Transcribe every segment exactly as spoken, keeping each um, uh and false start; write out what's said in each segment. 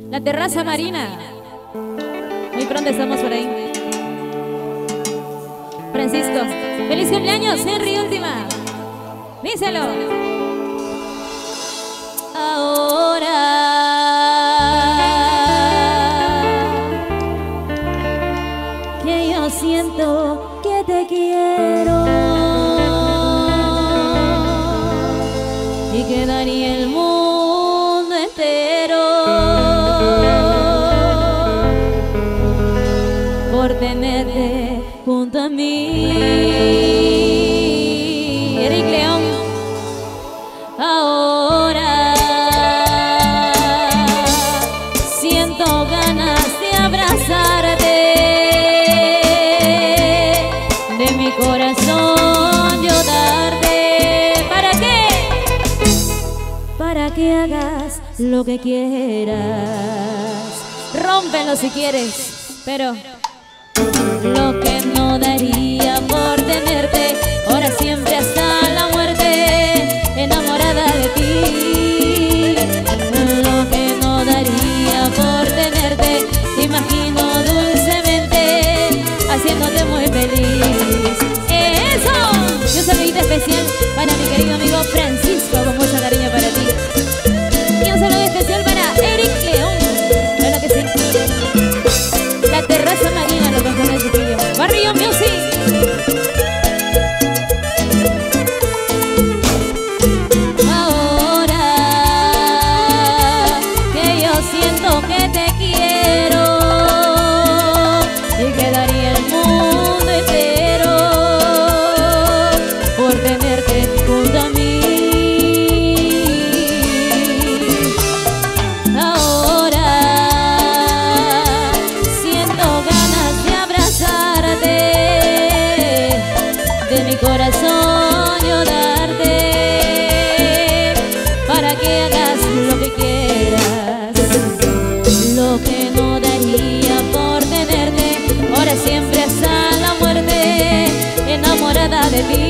La Terraza Marina. Muy pronto estamos por ahí. Francisco, feliz cumpleaños, Henry Última. Díselo. Ahora que yo siento que te quiero y que daría el mundo entero por tenerte junto a mí. Eric León. Ahora siento ganas de abrazarte, de mi corazón yo darte. ¿Para qué? Para que hagas lo que quieras. Rómpelo si quieres, pero lo que no daría por tenerte, ahora siempre hasta la muerte, enamorada de ti. Lo que no daría por tenerte, te imagino dulcemente, haciéndote muy feliz. ¡Eso! Y un saludito especial para mi querido amigo Francisco, con mucho cariño para ti. Y un saludo especial para Eric León. Claro que sí. La Terraza Marina, lo conforme el chiquillo. Barrio Music. Ahora que yo siento que te quiero y que daría el mundo entero por tenerte junto a mí. Ahora siento ganas de abrazarte, de mi corazón yo darte, para que hagas lo que quieras. Lo que no daría por tenerte, ahora siempre hasta la muerte, enamorada de ti.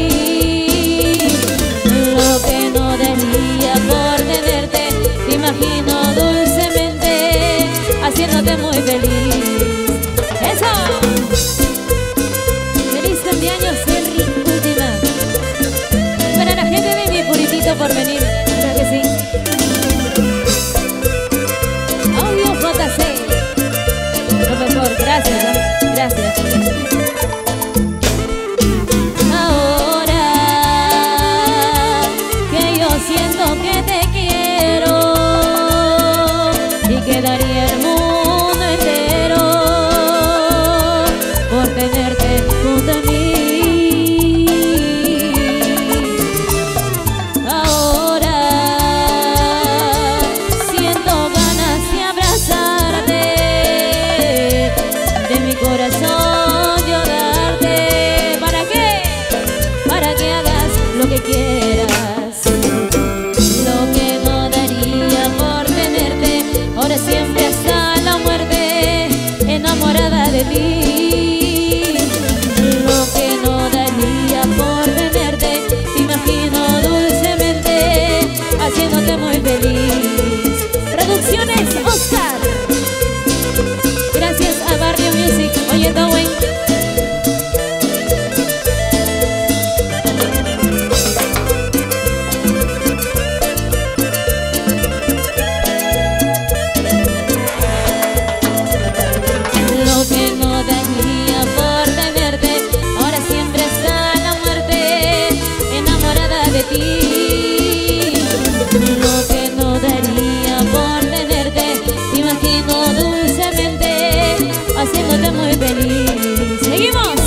Lo que no daría por tenerte, te imagino dulcemente, haciéndote muy feliz. ¡Eso! ¡Feliz cumpleaños, Henry Última! Para la gente de mi puritito por venir, claro que sí. Audio J C. Lo mejor, gracias, ¿no? Gracias. Ahora que yo siento que te quiero y que daría el mundo entero por tenerte junto a mí. Ahora siento ganas de abrazarte, de mi corazón yo darte. ¿Para qué? Para que hagas lo que quieras. Lo que no daría por tenerte, ahora siempre hasta la muerte, enamorada de ti. Lo que no daría por tenerte, te imagino dulcemente, haciéndote muy feliz. Producciones Oscar. Gracias a Barrio Music. Oye, Towen. Lo que no daría por tenerte, ahora siempre hasta la muerte, enamorada de ti. Lo que no daría por tenerte, te imagino dulcemente, haciéndote muy feliz. ¡Seguimos!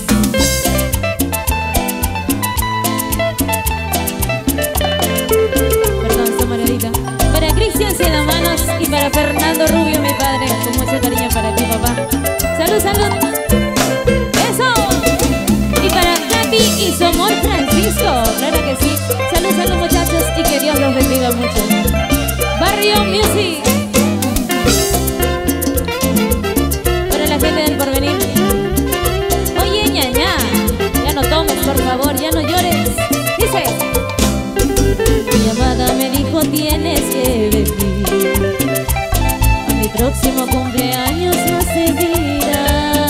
Perdón, esta monedita. Para Cristian Ciudadanos y para Fernando Rubio, mi padre, con mucho cariño para ti, papá. ¡Salud, salud! ¡Eso! Y para Capi y su amor Francisco, claro que sí. Salud, salud, muchachos, y que Dios los bendiga mucho. Barrio Music. Para la gente del porvenir. Oye, ñaña, ya no tomes, por favor, ya no llores. Dice: mi amada me dijo tienes que venir a mi próximo cumpleaños no se vida.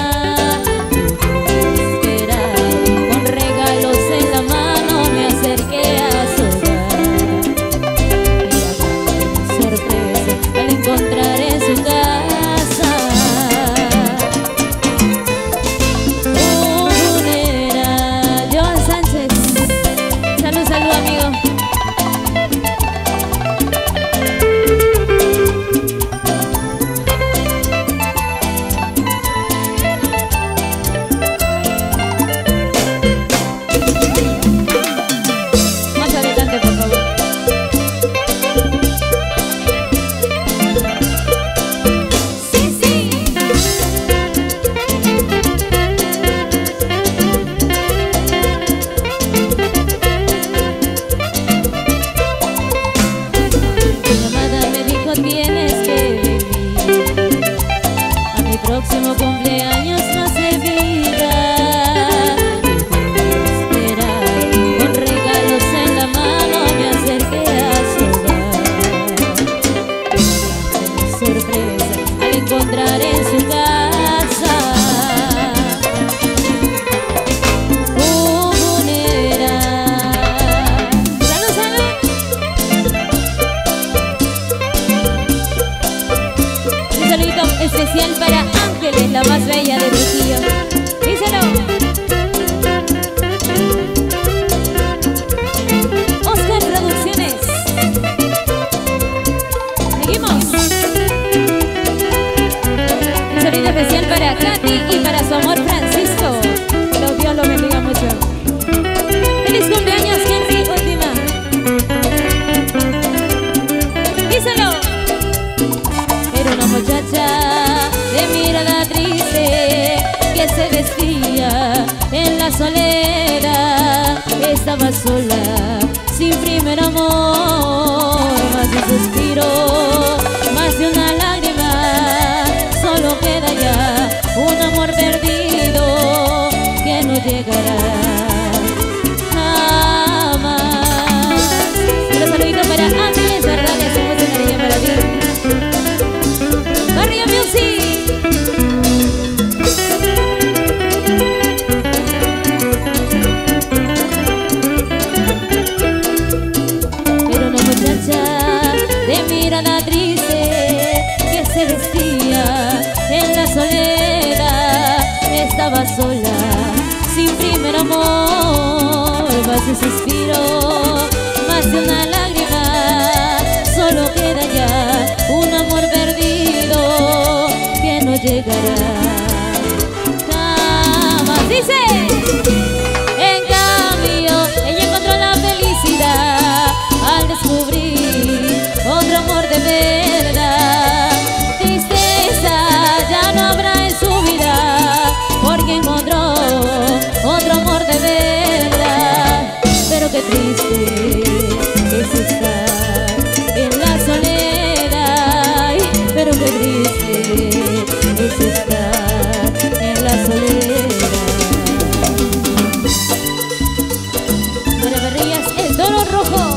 Con regalos en la mano me acerqué a su hogar. Y a gran sorpresa al encontrar en su casa una Joan Sánchez. Salud, salud, amigo. Tienes que venir a mi próximo cumpleaños no se vida. Esperar con regalos en la mano me acerqué a su hogar. Una sorpresa al encontrar en su casa una. ¡Salud, salud! Especial para Ángeles, la más bella de Trujillo. Díselo. Oscar Producciones. Seguimos. Un saludo especial para Katy y para su amor Francisco. Los Dios lo bendiga mucho. Feliz cumpleaños, Henry Última. Díselo. Era una muchacha de mirada triste que se vestía en la soledad. Estaba sola, sin primer amor, más de un suspiro, más de una lágrima. Solo queda ya un amor perdido que no llegará jamás. Un saludito para Ángeles, verdad, le hacemos una cariño para ti. Barrio Music. Era una muchacha de mirada triste que se vestía en la soledad. Estaba sola, sin primer amor, más de suspiro, más de una lágrima. Solo queda ya un amor perdido que no llegará jamás. Dice, en cambio ella encontró la felicidad al descubrir otro amor de verdad. Tristeza ya no habrá en su vida porque encontró otro amor de verdad. Pero qué triste es estar en la soledad. Pero qué triste es estar en la soledad. Para Berrillas, el toro rojo.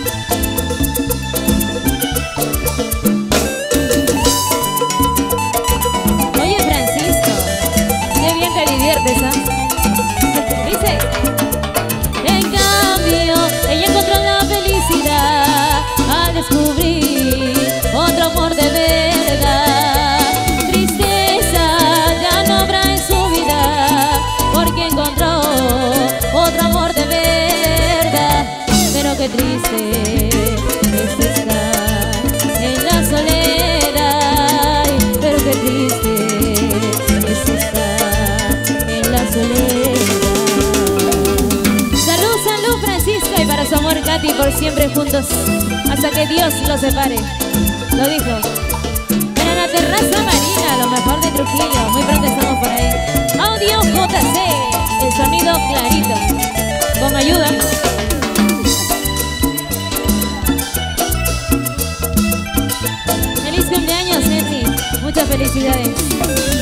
Oye, Francisco, qué bien te diviertes, ¿ah? ¿eh? Dice, en cambio ella encontró la felicidad al descubrir otro amor de verdad. Tristeza ya no habrá en su vida porque encontró otro amor de verdad. Pero qué triste es estar en la soledad. Pero qué triste es estar en la soledad. Salud, salud, Francisco, y para su amor Katy, por siempre juntos hasta que Dios los separe. Lo dijo. Para la terraza marina, lo mejor de Trujillo. Muy pronto estamos por ahí. Audio J C, el sonido clarito. Con ayuda. Feliz cumpleaños, Henry. Muchas felicidades.